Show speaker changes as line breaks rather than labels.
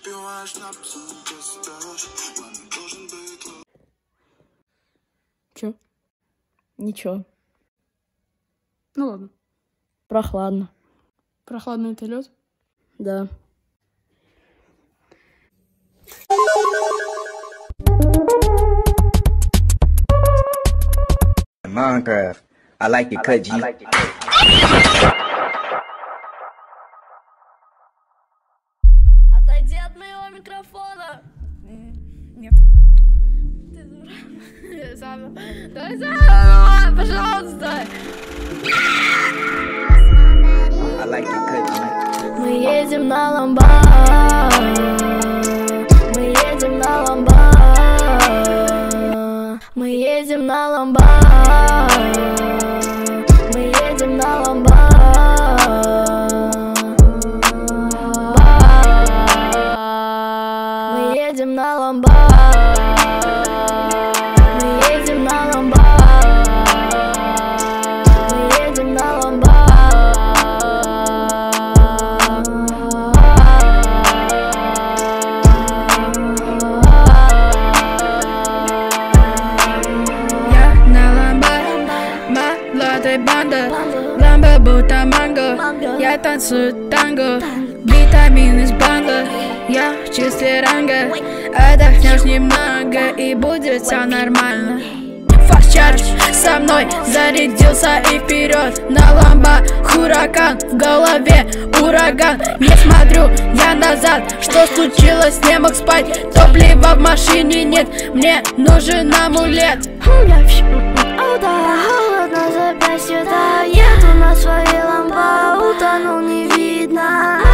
Чё?
Ничего.
Ну ладно.
Прохладно.
Прохладный это лед?
Да.
Minecraft. I like your cut, G.
Отойди от моего микрофона.
Нет.
Ты дура. Заново. Давай заново, пожалуйста.
I like your cut, G.
Мы едем на ламба. Мы едем на ламба. Мы едем на ламба. Мы едем на ламба. Мы едем на ламба. Мы едем на ламба. Мы едем на ламба.
Я на ламбо, молодой банда. Ламбо будто манго. Я танцую танго. Витамин из банга. Я в числе ранга. Отдохнешь немного и будет все нормально. Fast charge со мной зарядился и вперед. На ламбо хуракан, в голове ураган. Не смотрю я назад, что случилось, не мог спать. Топлива в машине нет, мне нужен амулет.
Холодно запястье, да, еду на своей ламбо. Утонул, не видно.